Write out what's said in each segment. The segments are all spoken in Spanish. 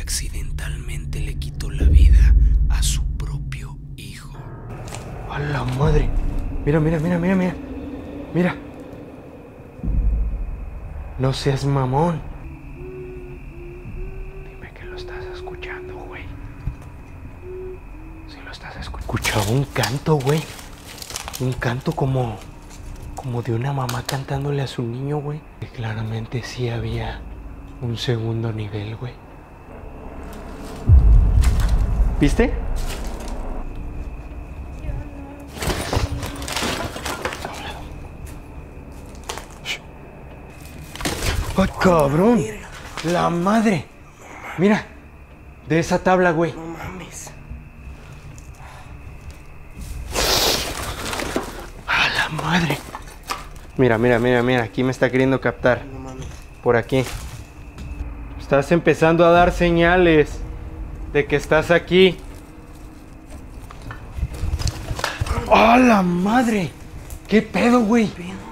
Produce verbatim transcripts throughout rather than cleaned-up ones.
accidentalmente le quitó la vida a su propio hijo. ¡A la madre! Mira, mira, mira, mira, mira. Mira. No seas mamón. Dime que lo estás escuchando, güey. Si lo estás escuchando. Escuchaba un canto, güey. Un canto como... Como de una mamá cantándole a su niño, güey. Que claramente sí había un segundo nivel, güey. ¿Viste? ¡Ay, cabrón! ¡La madre! Mira, de esa tabla, güey. No mames. ¡A la madre! Mira, mira, mira, mira. Aquí me está queriendo captar. No mames. Por aquí. Estás empezando a dar señales de que estás aquí. ¡A la madre! ¿Qué pedo, güey?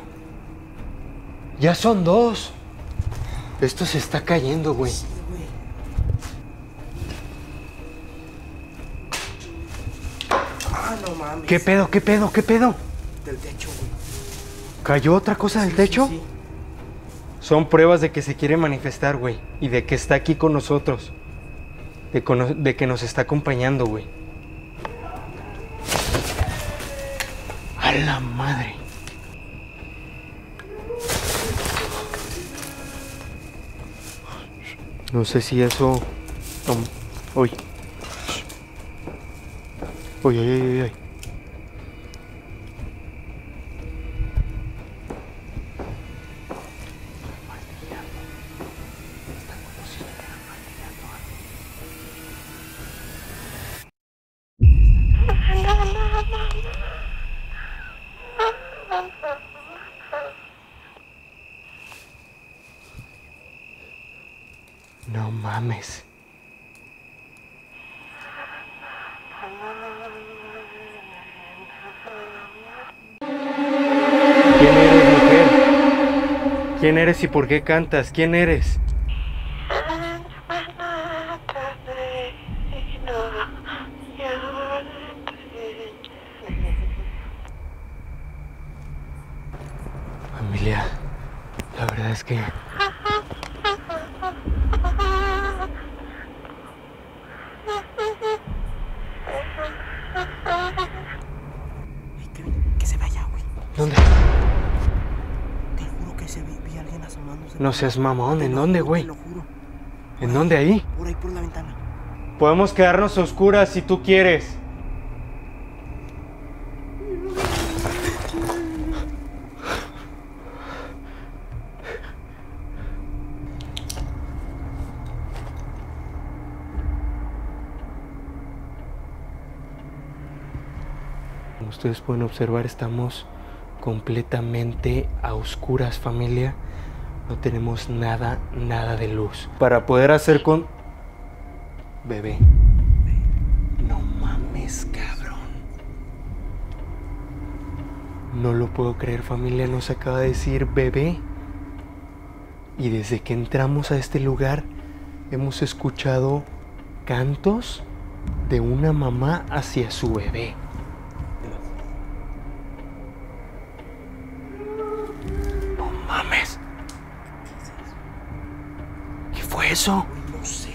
Ya son dos. Esto se está cayendo, güey. Sí, güey. Ah, no mames. ¿Qué pedo, qué pedo, qué pedo? Del techo, güey. ¿Cayó otra cosa del techo? Sí, sí. Son pruebas de que se quiere manifestar, güey. Y de que está aquí con nosotros. De, cono- de que nos está acompañando, güey. A la madre. No sé si eso... Um, uy. Uy, uy, uy, uy, uy. No mames. ¿Quién eres, mujer? ¿Quién eres y por qué cantas? ¿Quién eres? Familia, la verdad es que... Ey, Kevin, que se vaya, güey. ¿Dónde? Te juro que se vi, vi a alguien asomándose. No seas mamón, Te ¿en lo dónde, juro, güey? Te lo juro. ¿En dónde ahí? Por ahí, por la ventana. Podemos quedarnos a oscuras si tú quieres. Como ustedes pueden observar, estamos completamente a oscuras, familia. No tenemos nada, nada de luz. Para poder hacer con... Bebé. No mames, cabrón. No lo puedo creer, familia. Nos acaba de decir bebé. Y desde que entramos a este lugar, hemos escuchado cantos de una mamá hacia su bebé. No mames. ¿Qué fue eso? Güey, no sé.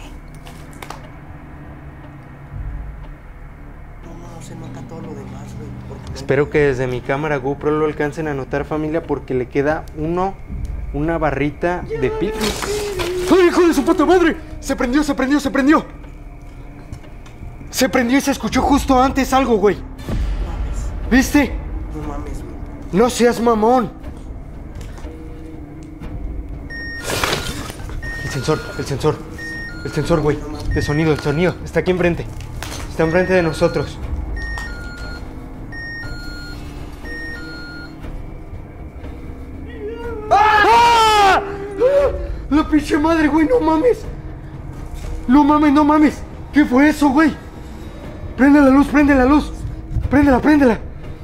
No, no, no se nota todo lo demás, güey. porque no- Espero que desde mi cámara GoPro lo alcancen a notar, familia, porque le queda uno, una barrita de pil. ¡Ay, hijo de su puta madre! Se prendió, se prendió, se prendió. Se prendió y se escuchó justo antes algo, güey. No mames. ¿Viste? No mames, güey. No seas mamón. El sensor, el sensor. El sensor, güey. De sonido, el sonido. Está aquí enfrente. Está enfrente de nosotros. ¡Ah! La pinche madre, güey, no mames. No mames, no mames. ¿Qué fue eso, güey? Prende la luz, prende la luz. Préndela, préndela.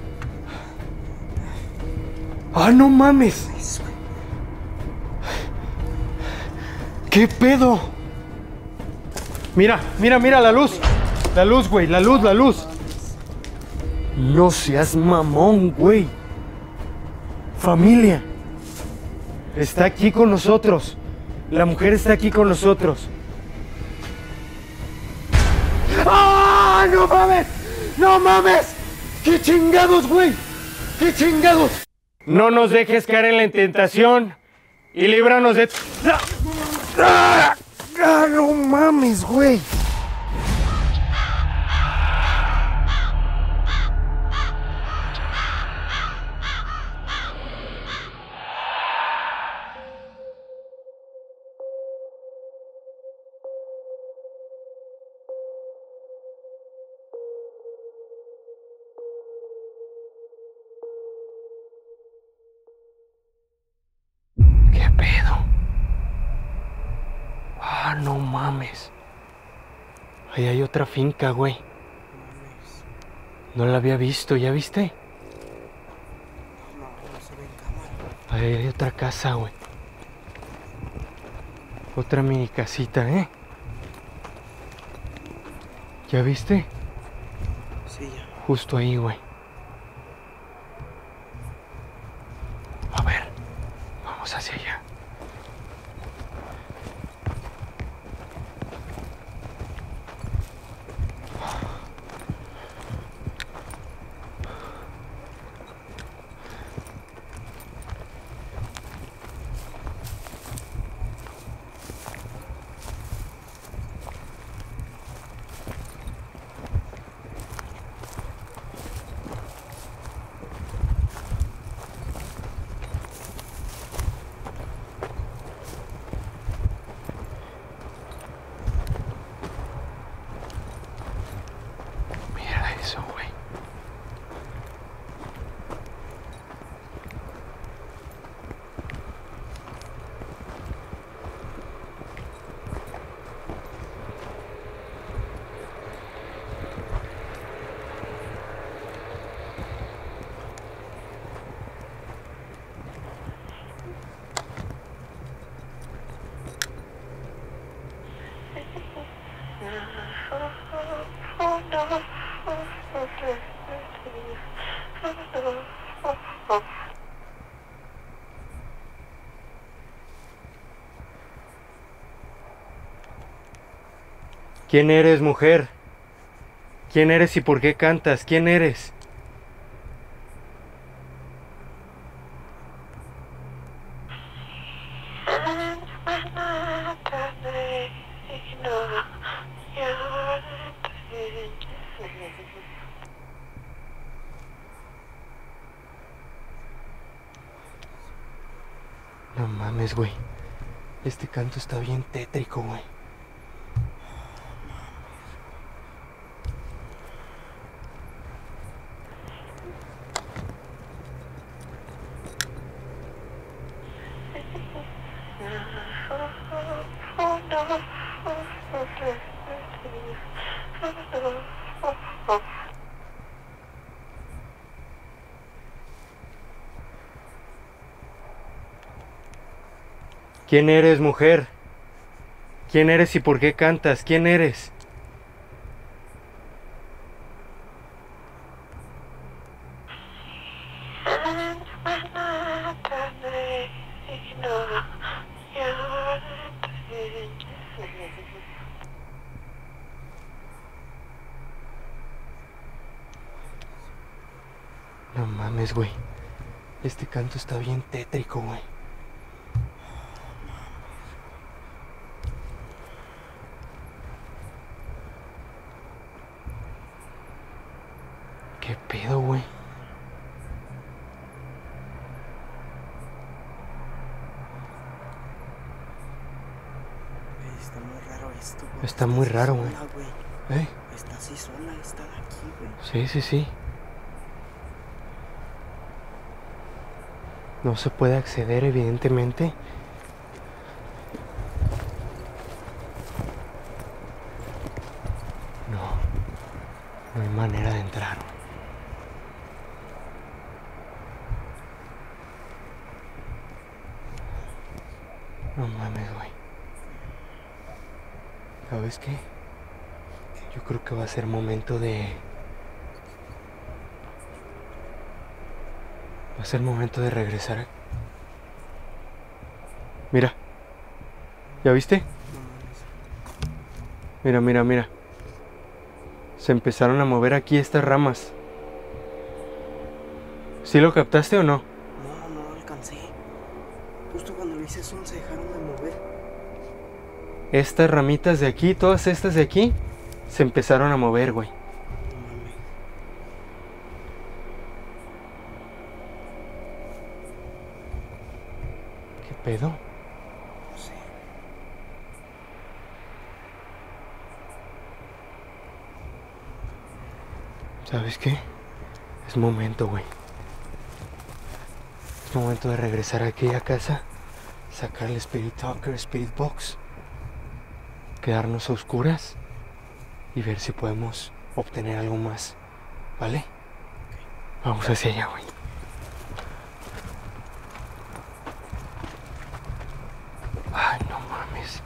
Ah, no mames. Eso, güey. ¿Qué pedo? Mira, mira, mira la luz. La luz, güey, la luz, la luz. No seas mamón, güey. Familia. Está aquí con nosotros. La mujer está aquí con nosotros. ¡Ah! ¡No mames! ¡No mames! ¡Qué chingados, güey! ¡Qué chingados! No nos dejes caer en la tentación y líbranos de... ¡Ah! ¡Ah! ¡No mames, güey! ¿Qué pedo? Ah, no mames. Ahí hay otra finca, güey. No la había visto, ¿ya viste? No, no se ve en cámara. Ahí hay otra casa, güey. Otra mini casita, ¿eh? ¿Ya viste? Sí, ya. Justo ahí, güey. A ver, vamos hacia allá. Mira eso, güey. ¿Quién eres, mujer? ¿Quién eres y por qué cantas? ¿Quién eres? No mames, güey. Este canto está bien tétrico, güey. ¿Quién eres, mujer? ¿Quién eres y por qué cantas? ¿Quién eres? No mames, güey. Este canto está bien tétrico, güey. ¿Qué pedo, güey? Güey, está muy raro esto, güey. Está muy así raro, sola, güey. ¿Eh? Está así sola, está aquí, güey. Sí, sí, sí. No se puede acceder, evidentemente. No. No hay manera de entrar. No mames, güey. ¿Sabes qué? Yo creo que va a ser momento de... Va a ser momento de regresar. Mira. ¿Ya viste? No mames. Mira, mira, mira. Se empezaron a mover aquí estas ramas. ¿Sí lo captaste o no? No, no alcancé. Justo cuando le hice zoom se dejaron de mover. Estas ramitas de aquí, todas estas de aquí, se empezaron a mover, güey. No mames. ¿Qué pedo? No sé. ¿Sabes qué? Es momento, güey. Es momento de regresar aquí a casa, sacar el Spirit Talker, Spirit Box, quedarnos a oscuras y ver si podemos obtener algo más, ¿vale? Vamos hacia allá, güey. Ay, no mames.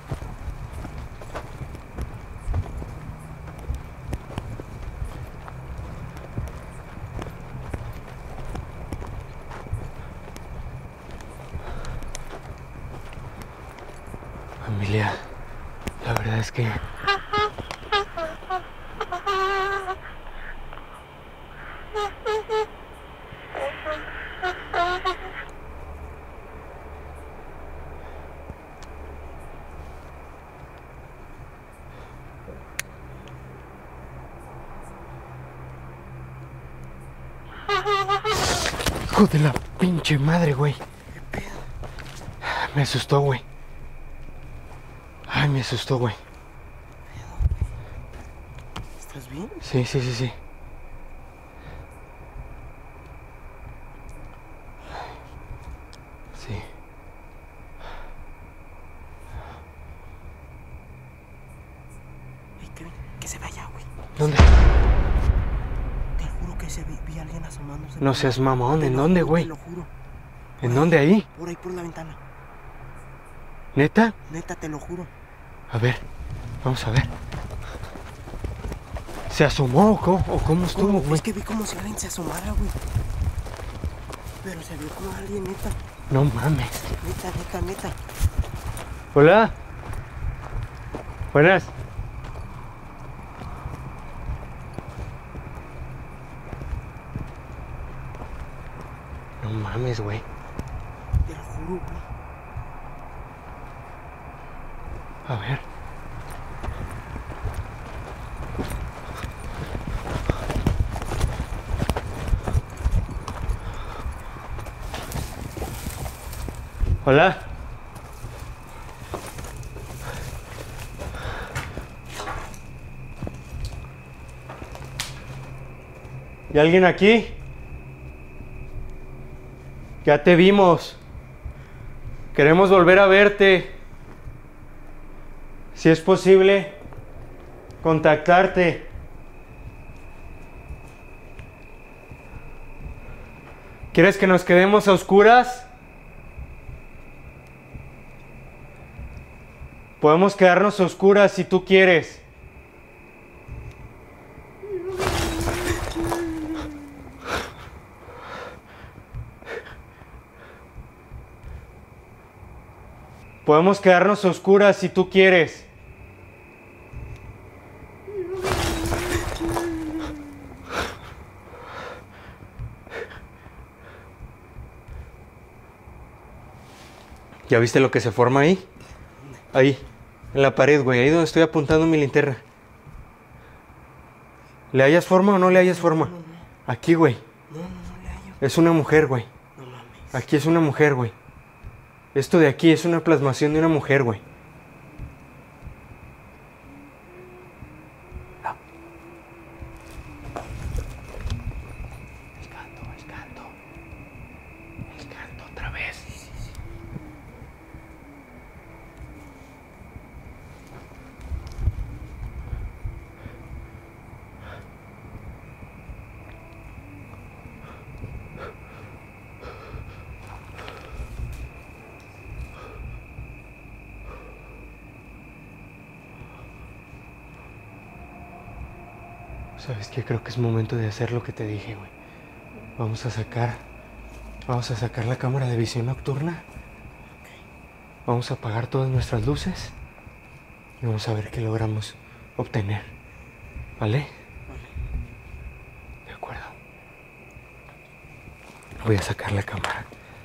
Familia, la verdad es que... Hijo de la pinche madre, güey. ¿Qué pedo? Me asustó, güey. Ay, me asustó, güey. ¿Estás bien? Sí, sí, sí, sí. Sí. Ey, Kevin, que se vaya, güey. ¿Dónde? Te juro que se vi, vi a alguien asomándose. No por seas la- mamón, Te ¿en lo dónde, juro, güey? Te lo juro. ¿En dónde ahí? Por ahí, por la ventana. ¿Neta? Neta, te lo juro. A ver, vamos a ver. ¿Se asomó o cómo, o cómo estuvo, ¿Cómo? güey? Es que vi como si alguien se asomara, güey. Pero se vio como alguien, neta. No mames. Neta, neta, neta. Hola. Buenas. No mames, güey. Te lo juro, güey. A ver. Hola. ¿Y alguien aquí? Ya te vimos. Queremos volver a verte. Si es posible, contactarte. ¿Quieres que nos quedemos a oscuras? Podemos quedarnos a oscuras si tú quieres. Podemos quedarnos a oscuras si tú quieres. ¿Ya viste lo que se forma ahí? Ahí, en la pared, güey. Ahí donde estoy apuntando mi linterna. ¿Le hayas forma o no le hayas forma? No, no, Aquí, güey. no, no, no le hallo. Es una mujer, güey. No mames. Aquí es una mujer, güey. Esto de aquí es una plasmación de una mujer, güey. El canto, el canto. El canto otra vez. ¿Sabes qué? Creo que es momento de hacer lo que te dije, güey. Vamos a sacar... Vamos a sacar la cámara de visión nocturna. Vamos a apagar todas nuestras luces. Y vamos a ver qué logramos obtener. ¿Vale? De acuerdo. Voy a sacar la cámara.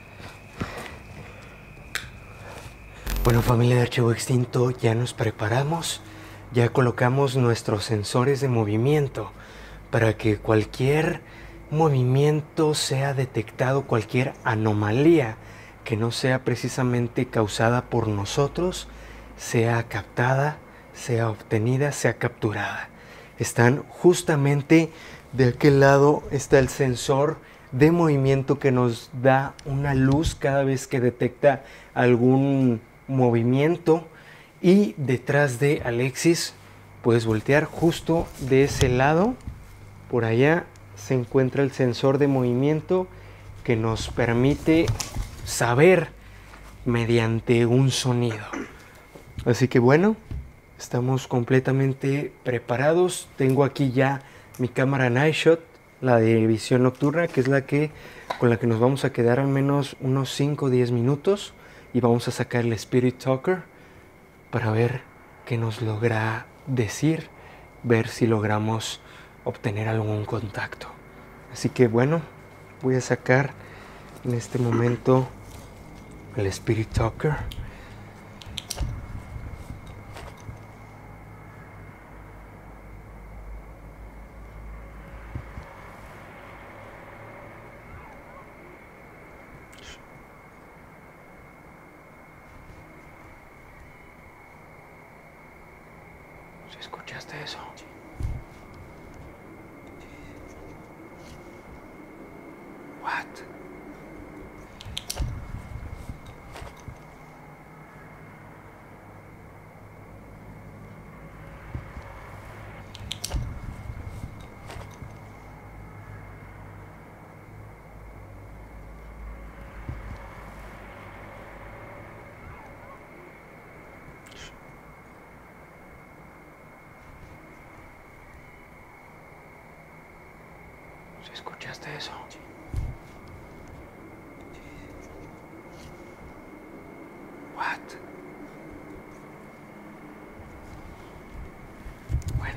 Bueno, familia de Archivo Extinto, ya nos preparamos. Ya colocamos nuestros sensores de movimiento para que cualquier movimiento sea detectado, cualquier anomalía que no sea precisamente causada por nosotros, sea captada, sea obtenida, sea capturada. Están justamente de aquel lado, está el sensor de movimiento que nos da una luz cada vez que detecta algún movimiento. Y detrás de Alexis, puedes voltear justo de ese lado, por allá se encuentra el sensor de movimiento que nos permite saber mediante un sonido. Así que bueno, estamos completamente preparados. Tengo aquí ya mi cámara Night Shot, la de visión nocturna, que es la que con la que nos vamos a quedar al menos unos cinco o diez minutos, y vamos a sacar el Spirit Talker para ver qué nos logra decir, ver si logramos obtener algún contacto. Así que bueno, voy a sacar en este momento el Spirit Talker. ¿Escuchaste eso? What? ¿Escuchaste eso? What? Bueno.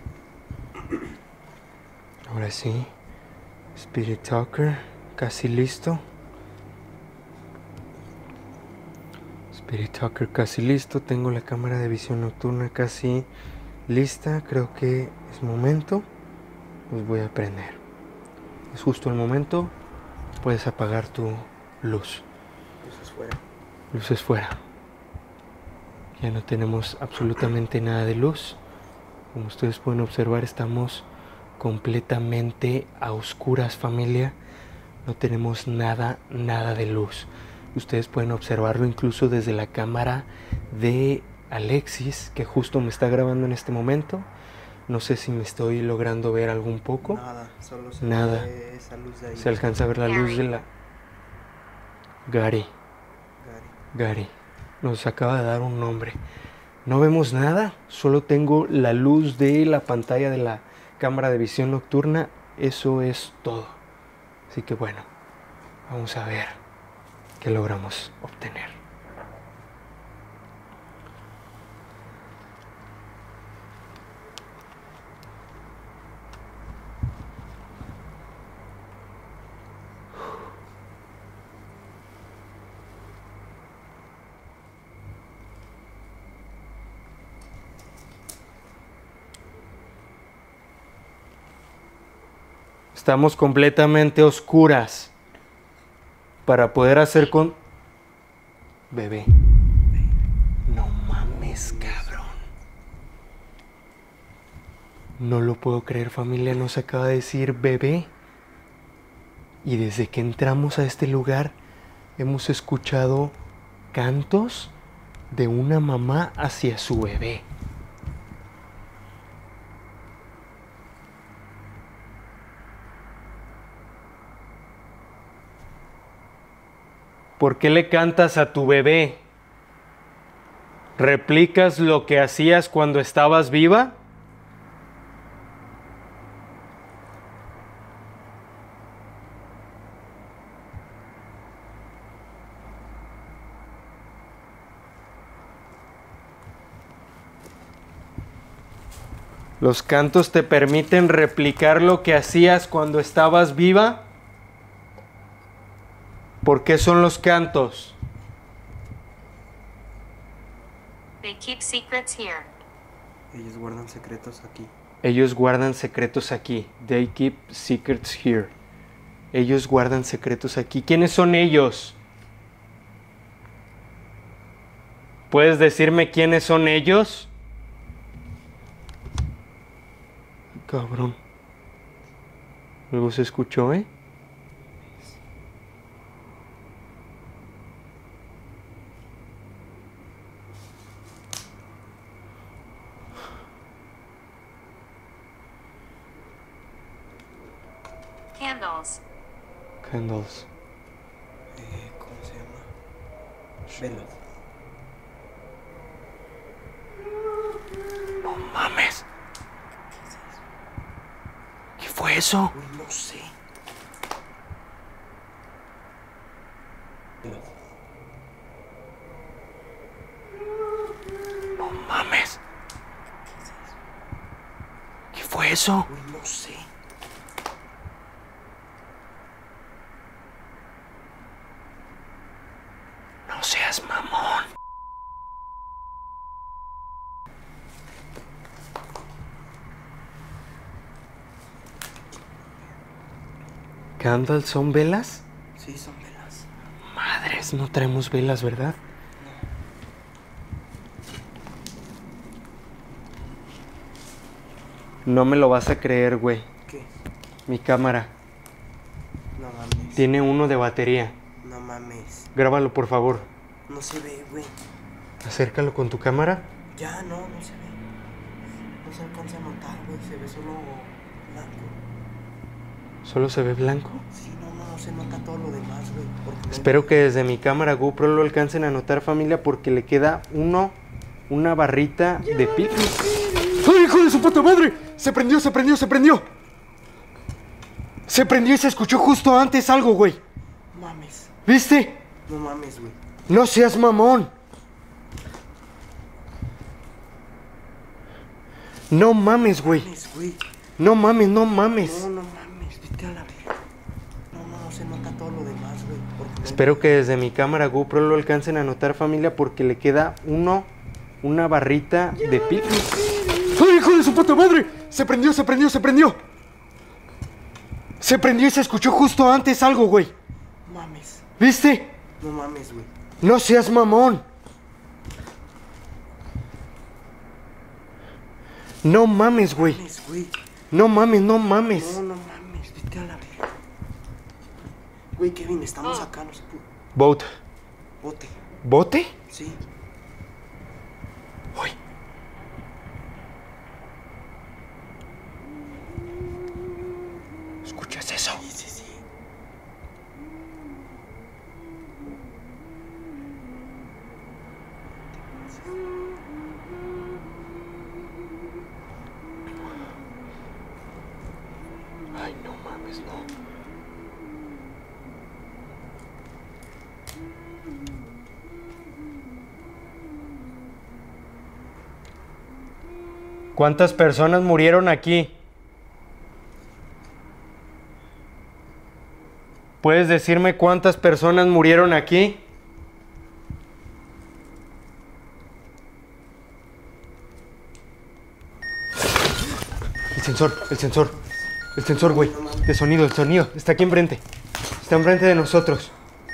Ahora sí. Spirit Talker, casi listo. Spirit Talker casi listo. Tengo la cámara de visión nocturna casi lista. Creo que es momento. Los voy a prender. Es justo el momento. Puedes apagar tu luz. Luces fuera. Luces fuera. Ya no tenemos absolutamente nada de luz. Como ustedes pueden observar, estamos completamente a oscuras, familia. No tenemos nada, nada de luz. Ustedes pueden observarlo incluso desde la cámara de Alexis, que justo me está grabando en este momento. No sé si me estoy logrando ver algún poco. Nada, solo se Nada. ve esa luz de ahí. Se alcanza a ver la luz de la... Gary. Gary. Gary. Nos acaba de dar un nombre. No vemos nada. Solo tengo la luz de la pantalla de la cámara de visión nocturna. Eso es todo. Así que bueno, vamos a ver qué logramos obtener. Estamos completamente oscuras para poder hacer con... Bebé. No mames, cabrón. No lo puedo creer, familia. Nos acaba de decir bebé. Y desde que entramos a este lugar hemos escuchado cantos de una mamá hacia su bebé. ¿Por qué le cantas a tu bebé? ¿Replicas lo que hacías cuando estabas viva? ¿Los cantos te permiten replicar lo que hacías cuando estabas viva? ¿Por qué son los cantos? They keep secrets here. Ellos guardan secretos aquí. Ellos guardan secretos aquí. They keep secrets here. Ellos guardan secretos aquí. ¿Quiénes son ellos? ¿Puedes decirme quiénes son ellos? Cabrón. Algo se escuchó, ¿eh? Candles. Candles. Eh, ¿Cómo se llama? Velas. No mames. ¿Qué fue eso? Uy, no sé. Velas. No mames. ¿Qué fue eso? Uy, no sé. No seas mamón. ¿Candles son velas? Sí, son velas. Madres, no traemos velas, ¿verdad? No me lo vas a creer, güey. ¿Qué? Mi cámara No mames. tiene uno de batería. No mames. Grábalo, por favor. No se ve, güey. Acércalo con tu cámara. Ya, no, no se ve. No se alcanza a notar, güey. Se ve solo blanco. ¿Solo se ve blanco? Sí, no, no, no se nota todo lo demás, güey. porque no- Espero que desde mi cámara GoPro lo alcancen a notar, familia, porque le queda uno, una barrita de pico. ¡Ay, hijo de su puta madre! Se prendió, se prendió, se prendió. Se prendió y se escuchó justo antes algo, güey. Mames. ¿Viste? No mames, güey. No seas mamón. No mames, güey. Mames, güey. No mames, no mames. No, no mames. Vete a la verga. No, no, no se nota todo lo demás, güey. porque no- Espero que desde mi cámara GoPro lo alcancen a notar, familia, porque le queda uno, una barrita de pico. ¡Ay, hijo de su puta madre! Se prendió, se prendió, se prendió. Se prendió y se escuchó justo antes algo, güey. Mames. ¿Viste? No mames, güey. No seas mamón. No mames, güey. Mames, güey. No mames, no mames. No, no mames. Vete a la verga. Güey, Kevin, estamos acá, no se pudo. Boat. Bote. ¿Bote? Sí. Uy. ¿Escuchas eso? Sí, sí, sí. Ay, no mames, no. ¿Cuántas personas murieron aquí? ¿Puedes decirme cuántas personas murieron aquí? El sensor, el sensor. El sensor, güey. De sonido, el sonido. Está aquí enfrente. Está enfrente de nosotros.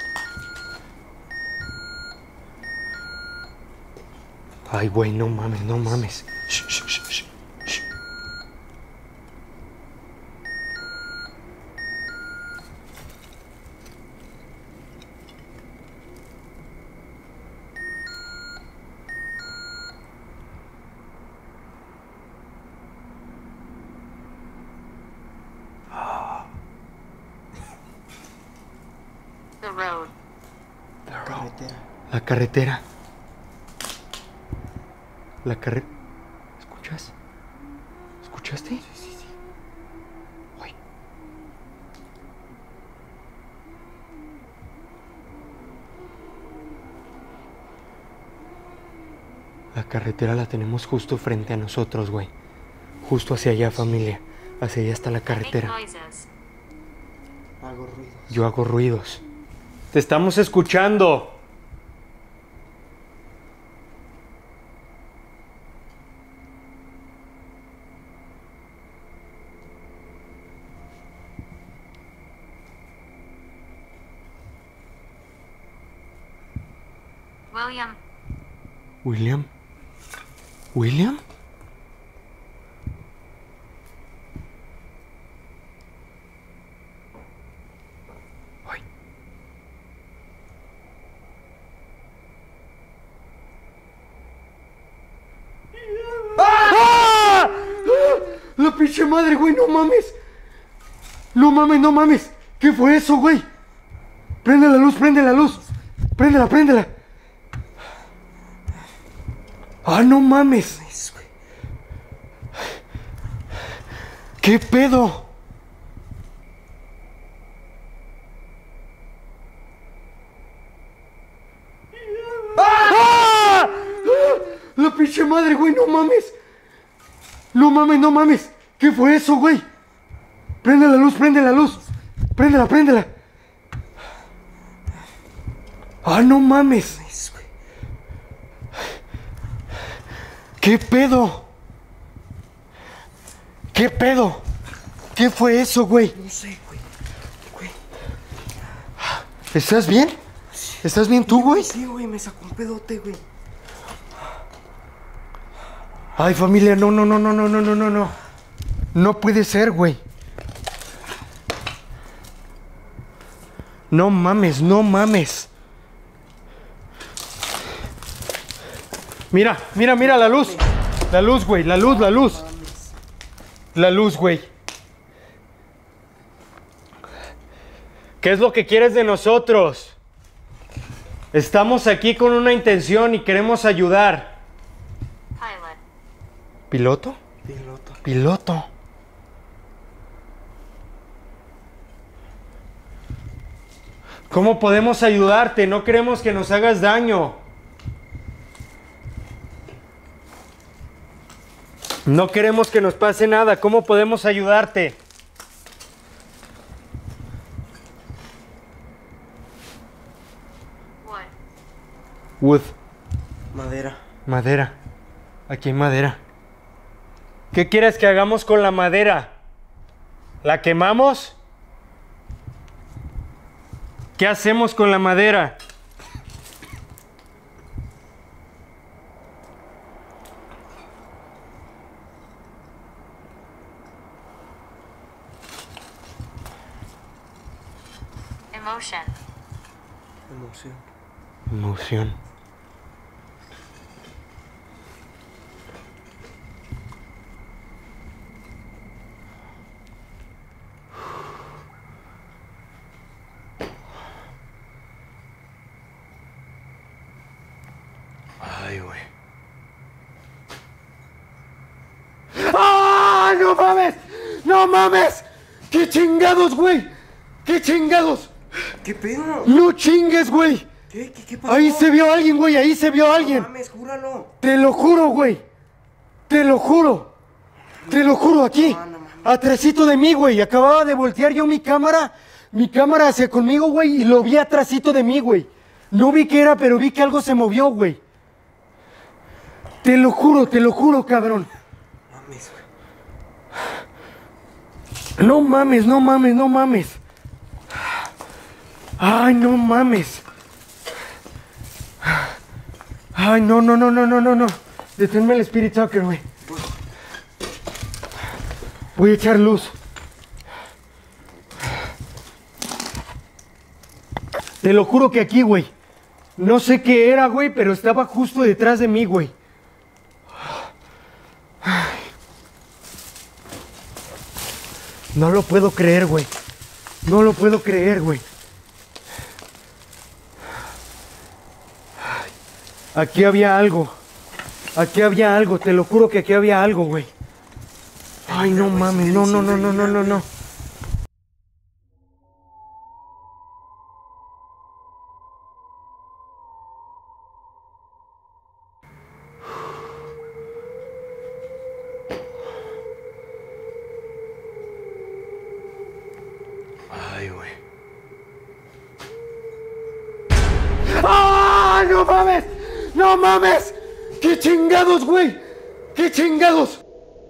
Ay, güey, no mames, no mames. Shh, shh, shh, shh, shh. The road. Carretera. La carretera. La carretera. ¿Escuchas? ¿Escuchaste? Sí, sí, sí. Uy. La carretera la tenemos justo frente a nosotros, güey. Justo hacia allá, familia. Hacia allá está la I make carretera. noises. Hago ruidos. Yo hago ruidos. ¡Te estamos escuchando! William, ¿William? ¿William? Ay. ¡Ah! ¡La pinche madre, güey! ¡No mames! ¡No mames, no mames! ¿Qué fue eso, güey? Prende la luz, prende la luz. Préndela, préndela. ¡Ah, no mames! Es, güey. ¿Qué pedo? ¡Ah! La pinche madre, güey, no mames. No mames, no mames. ¿Qué fue eso, güey? Prende la luz, prende la luz. Préndela, préndela. ¡Ah, no mames! Es, güey. ¿Qué pedo? ¿Qué pedo? ¿Qué fue eso, güey? No sé, güey. Güey. ¿Estás bien? ¿Estás bien tú, güey? Sí, güey, me sacó un pedote, güey. Ay, familia, no, no, no, no, no, no, no, no, no. No puede ser, güey. No mames, no mames. Mira, mira, mira la luz. La luz, güey, la luz, la luz. La luz, güey. ¿Qué es lo que quieres de nosotros? Estamos aquí con una intención y queremos ayudar. pilot, ¿Piloto? Piloto. Piloto. ¿Cómo podemos ayudarte? No queremos que nos hagas daño. No queremos que nos pase nada. ¿Cómo podemos ayudarte? wood, Wood. Madera. Madera. Aquí hay madera. ¿Qué quieres que hagamos con la madera? ¿La quemamos? ¿Qué hacemos con la madera? emotion, Emoción. Emoción. Ay, güey. ¡Ah! ¡No mames! ¡No mames! ¡Qué chingados, güey! ¡Qué chingados! ¿Qué pedo? ¡No chingues, güey! ¿Qué? ¿Qué, qué pasó? Ahí se vio alguien, güey, ahí se vio No alguien. mames, júralo. Te lo juro, güey. Te lo juro. Te lo juro, aquí. No, no mames. Atrásito de mí, güey. Acababa de voltear yo mi cámara. Mi cámara hacia conmigo, güey. Y lo vi atrásito de mí, güey. No vi qué era, pero vi que algo se movió, güey. Te lo juro, te lo juro, cabrón. Mames, güey. No mames, no mames, no mames. Ay, no mames. Ay, no, no, no, no, no, no, no. Deténme el Spirit Talker, güey. Voy a echar luz. Te lo juro que aquí, güey. No sé qué era, güey, pero estaba justo detrás de mí, güey. No lo puedo creer, güey. No lo puedo creer, güey. Aquí había algo. Aquí había algo. Te lo juro que aquí había algo, güey. Ay, no mames. No, no, no, no, no, no, no. Ay, güey. ¡Ah! ¡No mames! ¡No mames! ¡Qué chingados, güey! ¡Qué chingados!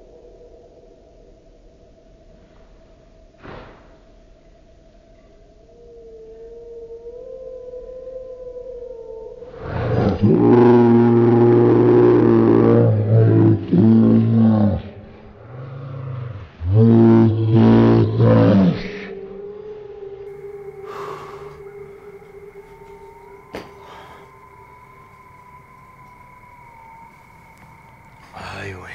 Ay, güey.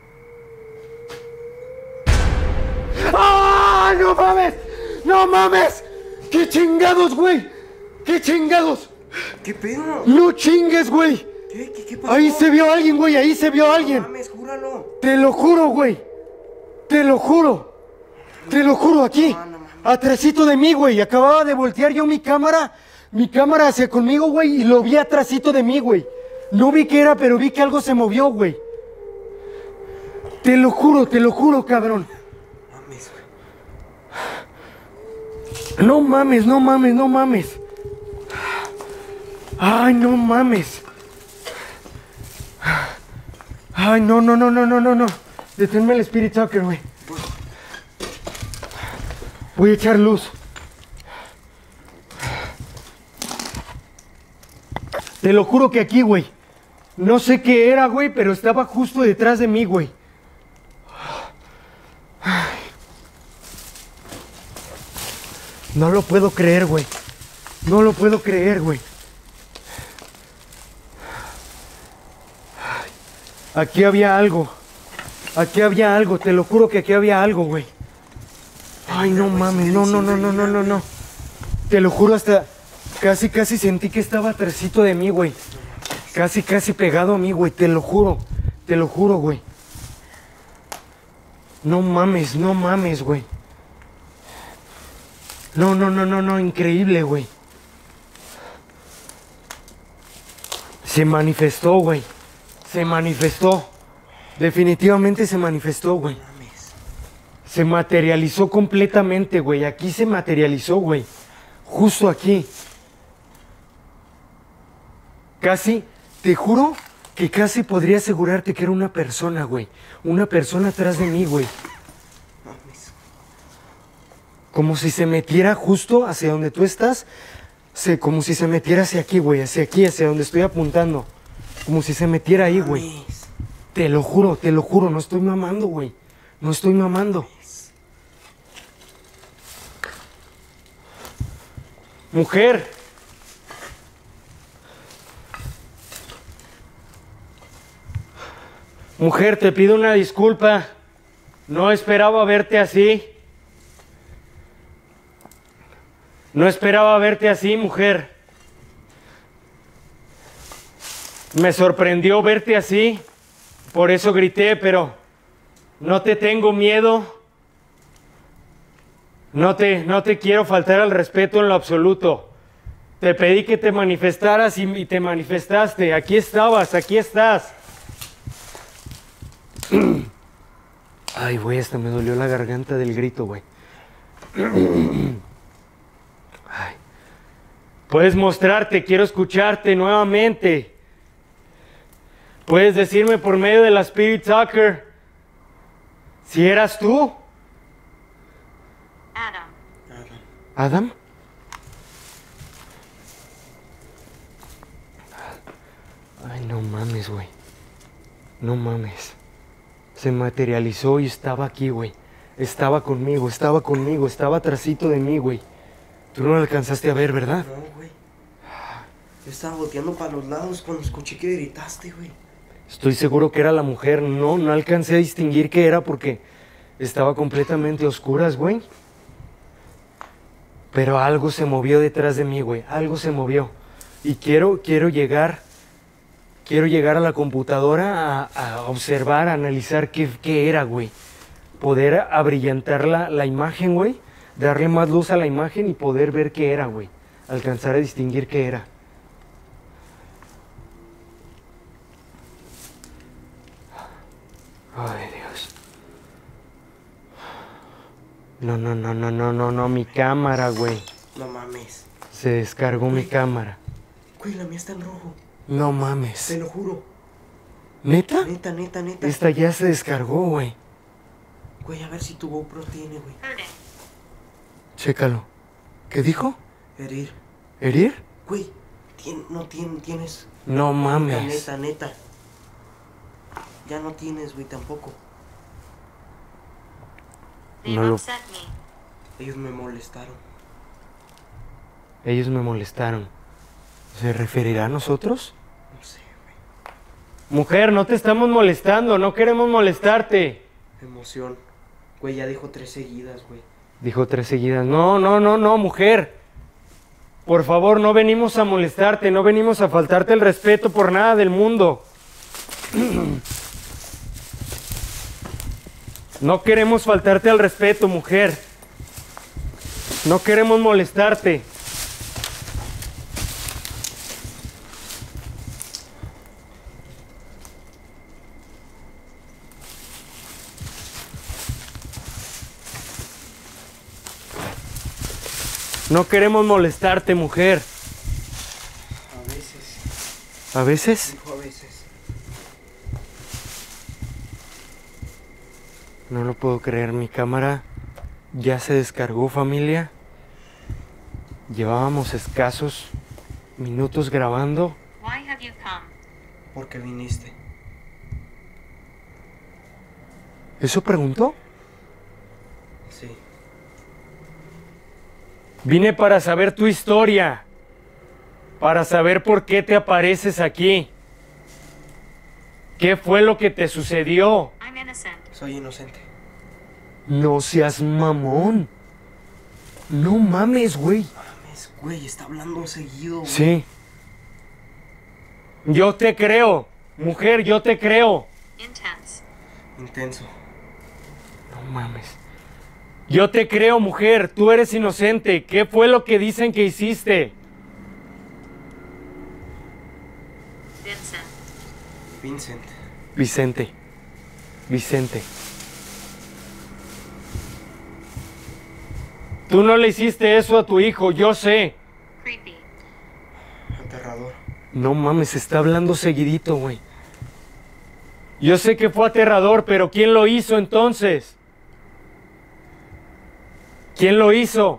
¡Ah! ¡No mames! ¡No mames! ¡Qué chingados, güey! ¡Qué chingados! ¿Qué pedo? ¡No chingues, güey! ¿Qué? ¿Qué, qué pasó? Ahí se vio alguien, güey, ahí se vio No alguien. mames, júralo. Te lo juro, güey. Te lo juro. Te lo juro, aquí. No, no mames. Atrásito de mí, güey. Acababa de voltear yo mi cámara. Mi cámara hacia conmigo, güey. Y lo vi atrásito de mí, güey. No vi qué era, pero vi que algo se movió, güey. Te lo juro, te lo juro, cabrón. Mames, güey. No mames, no mames, no mames. Ay, no mames. Ay, no, no, no, no, no, no, no. Deténme el Spirit Talker, güey. Voy a echar luz. Te lo juro que aquí, güey. No sé qué era, güey, pero estaba justo detrás de mí, güey. No lo puedo creer, güey. No lo puedo creer, güey. Aquí había algo. Aquí había algo. Te lo juro que aquí había algo, güey. Ay, no mames. No, no, no, no, no, no, no. Te lo juro, hasta casi, casi sentí que estaba atrásito de mí, güey. Casi, casi pegado a mí, güey. Te lo juro. Te lo juro, güey. No mames, no mames, güey. No, no, no, no, no. Increíble, güey. Se manifestó, güey. Se manifestó. Definitivamente se manifestó, güey. Mames. Se materializó completamente, güey. Aquí se materializó, güey. Justo aquí. Casi, te juro que casi podría asegurarte que era una persona, güey. Una persona atrás de mí, güey. Mames. Como si se metiera justo hacia donde tú estás. Se, como si se metiera hacia aquí, güey. Hacia aquí, hacia donde estoy apuntando. Como si se metiera ahí, güey. Mames. Te lo juro, te lo juro. No estoy mamando, güey. No estoy mamando. Mujer. Mujer, te pido una disculpa. No esperaba verte así. No esperaba verte así, mujer. Me sorprendió verte así. Por eso grité, pero no te tengo miedo. No te, no te quiero faltar al respeto en lo absoluto. Te pedí que te manifestaras y, y te manifestaste. Aquí estabas, aquí estás. Ay, güey, hasta me dolió la garganta del grito, güey. Ay. Puedes mostrarte, quiero escucharte nuevamente. Puedes decirme por medio de la Spirit Talker si eras tú. Adam. ¿Adam? Ay, no mames, güey. No mames. Se materializó y estaba aquí, güey. Estaba conmigo, estaba conmigo, estaba atrasito de mí, güey. Tú no lo alcanzaste a ver, ¿verdad? No, güey. Yo estaba volteando para los lados cuando escuché que gritaste, güey. Estoy seguro que era la mujer. No, no alcancé a distinguir qué era porque estaba completamente a oscuras, güey. Pero algo se movió detrás de mí, güey. Algo se movió. Y quiero, quiero llegar, quiero llegar a la computadora a, a observar, a analizar qué, qué era, güey. Poder abrillantar la, la imagen, güey. Darle más luz a la imagen y poder ver qué era, güey. Alcanzar a distinguir qué era. Ay, Dios. No, no, no, no, no, no, no, mi cámara, güey. No mames. Se descargó mi cámara. Güey, la mía está en rojo. No Te mames. lo juro. ¿Neta? Neta, neta, neta. Esta ya se descargó, güey. Güey, a ver si tu GoPro tiene, güey. Hurting. Chécalo. ¿Qué dijo? Herir. ¿Herir? Güey, tien- no tien- tienes. No Neta, mames. neta, neta. Ya no tienes, güey, tampoco. They've No lo- upset me. Ellos me molestaron. Ellos me molestaron. ¿Se referirá a nosotros? No sé, güey. Mujer, no te estamos molestando, no queremos molestarte. Emoción. Güey, ya dijo tres seguidas, güey. Dijo tres seguidas. No, no, no, no, mujer. Por favor, no venimos a molestarte, no venimos a faltarte el respeto por nada del mundo. No queremos faltarte al respeto, mujer. No queremos molestarte. No queremos molestarte, mujer. A veces. ¿A veces? Dijo a veces. No lo puedo creer, mi cámara ya se descargó, familia. Llevábamos escasos minutos grabando. Why have you come? Porque viniste. ¿Eso preguntó? Sí. Vine para saber tu historia, para saber por qué te apareces aquí. ¿Qué fue lo que te sucedió? I'm innocent. Soy inocente. No seas mamón. No mames, güey. Mames, güey, está hablando seguido, güey. Sí. Yo te creo, mujer, yo te creo. Intense. Intenso. No mames. Yo te creo, mujer, tú eres inocente. ¿Qué fue lo que dicen que hiciste? Vincent. Vincent. Vicente. Vicente. Tú no le hiciste eso a tu hijo, yo sé. Creepy. Aterrador. No mames, está hablando seguidito, güey. Yo sé que fue aterrador, pero ¿quién lo hizo entonces? ¿Quién lo hizo?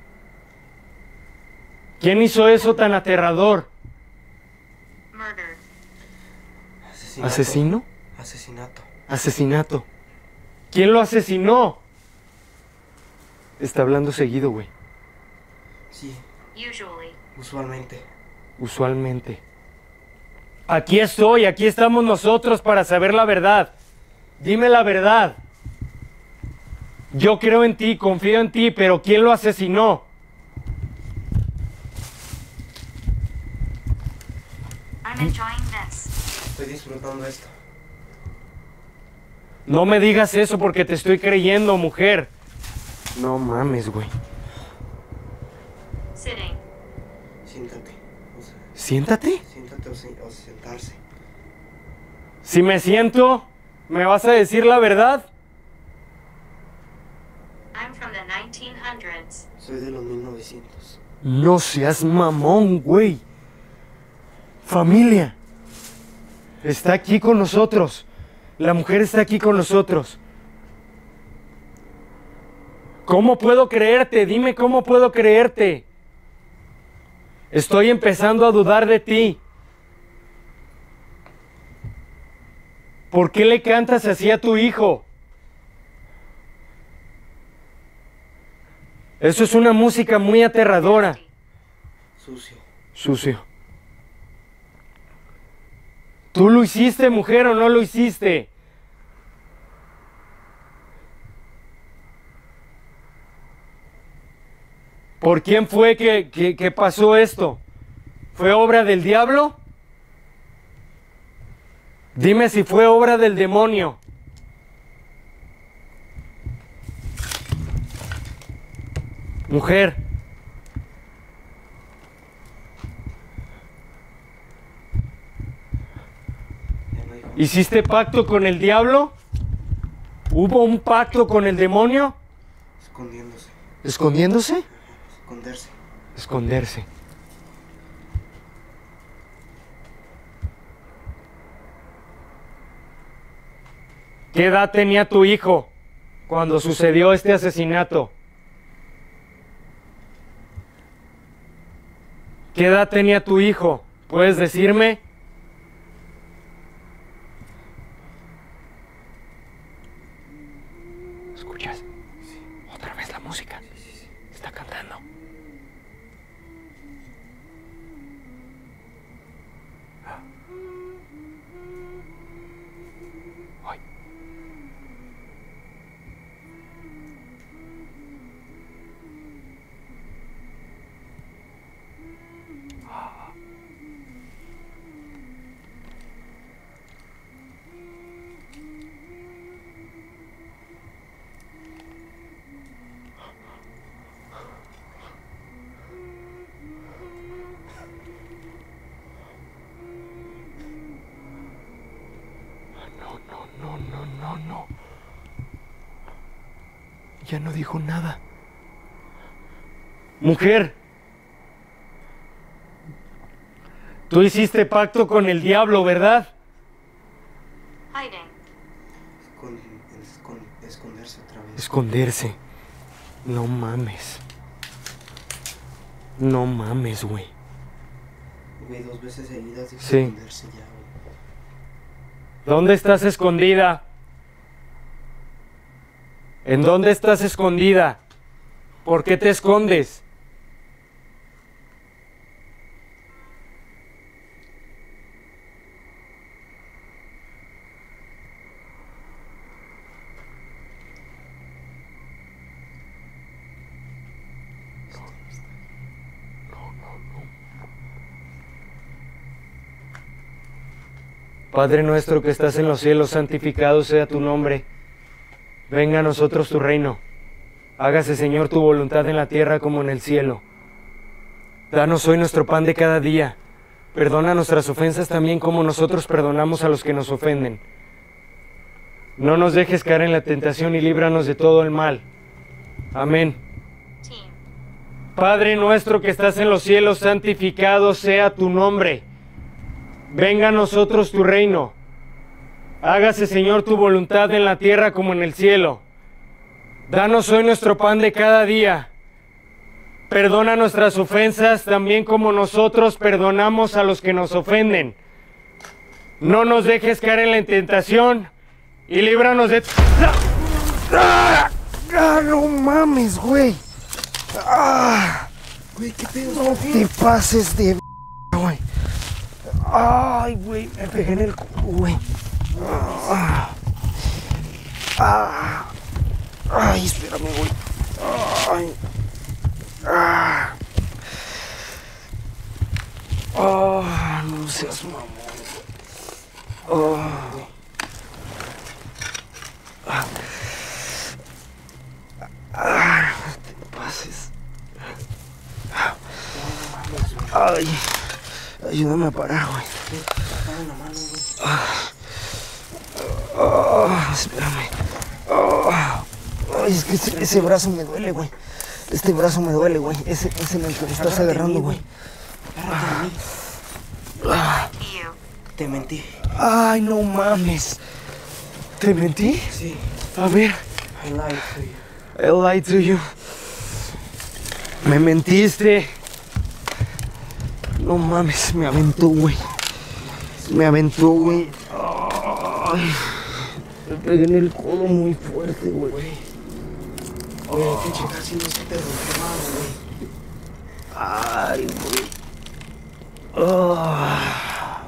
¿Quién hizo eso tan aterrador? Murder. Asesinato. ¿Asesino? Asesinato. Asesinato. ¿Quién lo asesinó? Está hablando seguido, güey. Sí, Usually. usualmente. Usualmente. Aquí estoy, aquí estamos nosotros para saber la verdad. Dime la verdad. Yo creo en ti, confío en ti, pero ¿quién lo asesinó? I'm enjoying this. Estoy disfrutando esto. No me digas eso porque te estoy creyendo, mujer. No mames, güey. Sitting. Siéntate. O sea, Siéntate. siéntate o, se- o sentarse. Si me siento, ¿me vas a decir la verdad? I'm from the nineteen hundreds. Soy de los mil novecientos. No seas mamón, güey. Familia. Está aquí con nosotros. La mujer está aquí con nosotros. ¿Cómo puedo creerte? Dime cómo puedo creerte. Estoy empezando a dudar de ti. ¿Por qué le cantas así a tu hijo? Eso es una música muy aterradora. Sucio. Sucio. ¿Tú lo hiciste, mujer, o no lo hiciste? ¿Por quién fue que, que, que pasó esto? ¿Fue obra del diablo? Dime si fue obra del demonio. Mujer. Ya no dijo. ¿Hiciste pacto con el diablo? ¿Hubo un pacto con el demonio? Escondiéndose. ¿Escondiéndose? Esconderse. Esconderse. ¿Qué edad tenía tu hijo cuando sucedió este asesinato? ¿Qué edad tenía tu hijo? ¿Puedes decirme? ¿Escuchas? Otra vez la música. Está cantando. Ay. No, no, no, no, no, no. Ya no dijo nada. Mujer, tú hiciste pacto con el diablo, ¿verdad? Hiding. Escon- escon- esconderse otra vez. Esconderse. No mames. No mames, güey. Güey, dos veces seguidas dijo Sí. esconderse ya, güey. ¿Dónde estás escondida? ¿En dónde estás escondida? ¿Por qué te escondes? Padre nuestro que estás en los cielos, santificado sea tu nombre. Venga a nosotros tu reino. Hágase, Señor, tu voluntad en la tierra como en el cielo. Danos hoy nuestro pan de cada día. Perdona nuestras ofensas también como nosotros perdonamos a los que nos ofenden. No nos dejes caer en la tentación y líbranos de todo el mal. Amén. Team. Padre nuestro que estás en los cielos, santificado sea tu nombre. Venga a nosotros tu reino. Hágase, Señor, tu voluntad en la tierra como en el cielo. Danos hoy nuestro pan de cada día. Perdona nuestras ofensas también como nosotros perdonamos a los que nos ofenden. No nos dejes caer en la tentación y líbranos de... ¡Ah! ¡Ah, no mames, güey! ¡Ah! Güey, ¿qué pedo? No te pases de... güey. Ay, güey, me pegué en el culo, güey. Ah. Ah. Ay, espérame, güey. Ay. Ah. Ah, no seas mamón. Ah. Ah. Ah, no te pases. Ay. Ayúdame a parar, güey. Dame la mano, güey. Oh, espérame. Oh. Ay, es que ese, ese brazo me duele, güey. Este brazo me duele, güey. Ese, ese en el que me estás agarrando, güey. Agárrate de mí. Ah. You. Te mentí. Ay, no mames. ¿Te mentí? Sí. A ver. I lied to you. I lied to you. Me mentiste. No mames, me aventó, güey. Me aventó, güey. Ay, me pegué en el codo muy fuerte, güey. Güey. Güey, hay que checar si no se te rompió nada, güey. Ay, güey. Ah.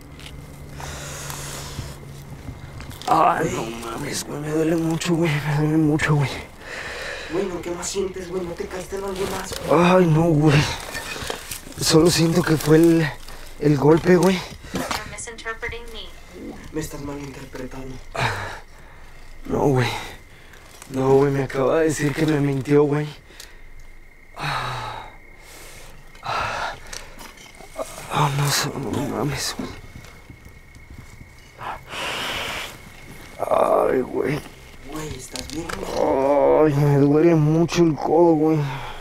Ay, no mames, güey. Me duele mucho, güey. Me duele mucho, güey. Güey, ¿no? ¿Qué más sientes, güey? ¿No te caíste en algo más, güey? Ay, no, güey. Solo siento que fue el, el golpe, güey. You're misinterpreting me. Me estás malinterpretando. No, güey. No, güey, me acaba de decir que me mintió, güey. Ah, ah, ah, no, so- no mames, güey. Ay, güey. Güey, güey, ¿estás bien? Ay, me duele mucho el codo, güey.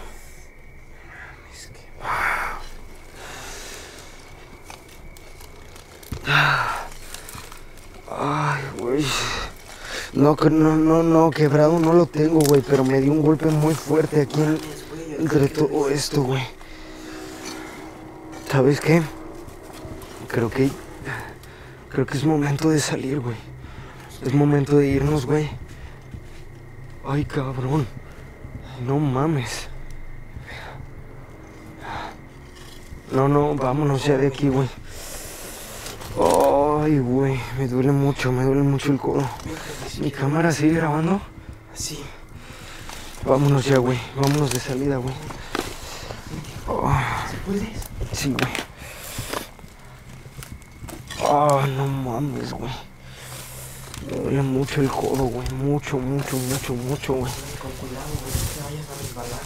Es que... Ay, güey. No, que- no, no, no, quebrado no lo tengo, güey, pero me dio un golpe muy fuerte aquí en- entre todo esto, güey. ¿Sabes qué? Creo que... Creo que es momento de salir, güey. Es momento de irnos, güey. Ay, cabrón. No mames. No, no, vámonos ya de aquí, güey. Ay, güey, me duele mucho, me duele mucho el codo. ¿Mi cámara sigue grabando? Sí. Vámonos ya, güey. Vámonos de salida, güey. Oh, ¿Se puede? sí, güey. Ah, no mames, güey. Me duele mucho el codo, güey. Mucho, mucho, mucho, mucho, güey. Con cuidado, güey, no te vayas a resbalar.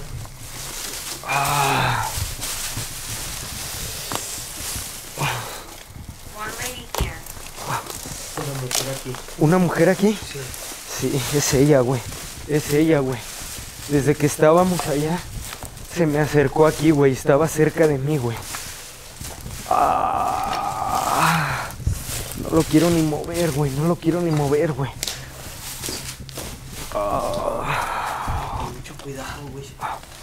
Ah. One lady here. Una mujer aquí. ¿Una mujer aquí? Sí. Sí, es ella, güey. Es ella, güey. Desde que estábamos allá, se me acercó aquí, güey. Estaba cerca de mí, güey. Ah, no lo quiero ni mover, güey. No lo quiero ni mover, güey. Ah, Mucho cuidado, güey.